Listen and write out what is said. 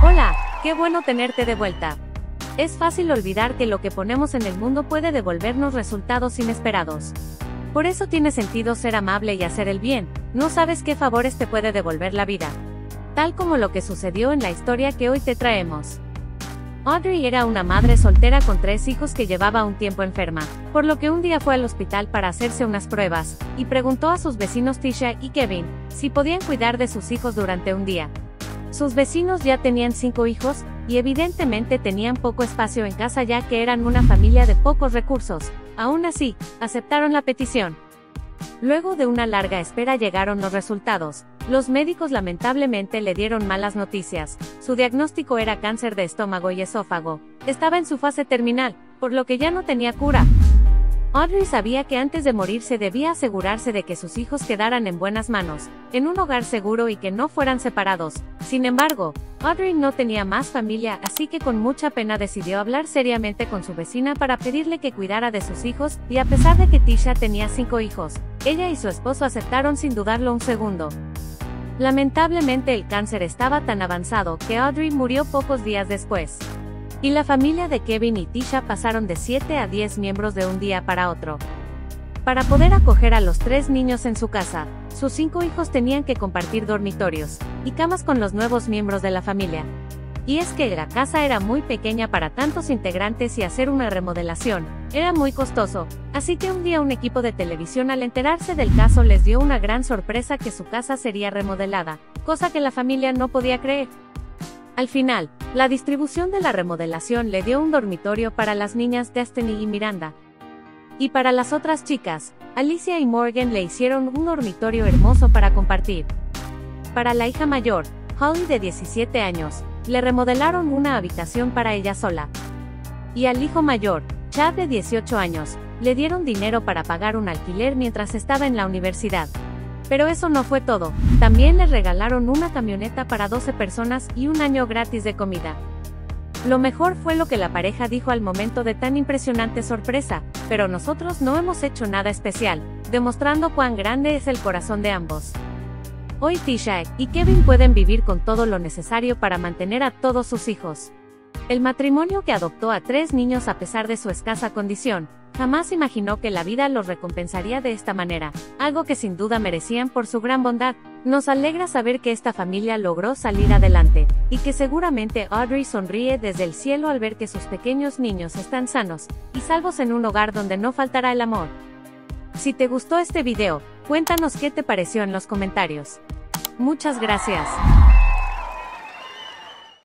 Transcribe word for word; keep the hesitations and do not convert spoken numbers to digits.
Hola, qué bueno tenerte de vuelta. Es fácil olvidar que lo que ponemos en el mundo puede devolvernos resultados inesperados. Por eso tiene sentido ser amable y hacer el bien. No sabes qué favores te puede devolver la vida. Tal como lo que sucedió en la historia que hoy te traemos. Audrey era una madre soltera con tres hijos que llevaba un tiempo enferma, por lo que un día fue al hospital para hacerse unas pruebas, y preguntó a sus vecinos Tisha y Kevin, si podían cuidar de sus hijos durante un día. Sus vecinos ya tenían cinco hijos, y evidentemente tenían poco espacio en casa ya que eran una familia de pocos recursos. Aún así, aceptaron la petición. Luego de una larga espera llegaron los resultados. Los médicos lamentablemente le dieron malas noticias. Su diagnóstico era cáncer de estómago y esófago. Estaba en su fase terminal, por lo que ya no tenía cura. Audrey sabía que antes de morirse debía asegurarse de que sus hijos quedaran en buenas manos, en un hogar seguro y que no fueran separados. Sin embargo, Audrey no tenía más familia, así que con mucha pena decidió hablar seriamente con su vecina para pedirle que cuidara de sus hijos, y a pesar de que Tisha tenía cinco hijos, ella y su esposo aceptaron sin dudarlo un segundo. Lamentablemente el cáncer estaba tan avanzado que Audrey murió pocos días después. Y la familia de Kevin y Tisha pasaron de siete a diez miembros de un día para otro. Para poder acoger a los tres niños en su casa, sus cinco hijos tenían que compartir dormitorios y camas con los nuevos miembros de la familia. Y es que la casa era muy pequeña para tantos integrantes y hacer una remodelación era muy costoso, así que un día un equipo de televisión al enterarse del caso les dio una gran sorpresa que su casa sería remodelada, cosa que la familia no podía creer. Al final, la distribución de la remodelación le dio un dormitorio para las niñas Destiny y Miranda. Y para las otras chicas, Alicia y Morgan le hicieron un dormitorio hermoso para compartir. Para la hija mayor, Holly de diecisiete años, le remodelaron una habitación para ella sola. Y al hijo mayor, Chad de dieciocho años, le dieron dinero para pagar un alquiler mientras estaba en la universidad. Pero eso no fue todo, también les regalaron una camioneta para doce personas y un año gratis de comida. Lo mejor fue lo que la pareja dijo al momento de tan impresionante sorpresa: pero nosotros no hemos hecho nada especial, demostrando cuán grande es el corazón de ambos. Hoy Tisha y Kevin pueden vivir con todo lo necesario para mantener a todos sus hijos. El matrimonio que adoptó a tres niños a pesar de su escasa condición, jamás imaginó que la vida los recompensaría de esta manera, algo que sin duda merecían por su gran bondad. Nos alegra saber que esta familia logró salir adelante, y que seguramente Audrey sonríe desde el cielo al ver que sus pequeños niños están sanos y salvos en un hogar donde no faltará el amor. Si te gustó este video, cuéntanos qué te pareció en los comentarios. Muchas gracias.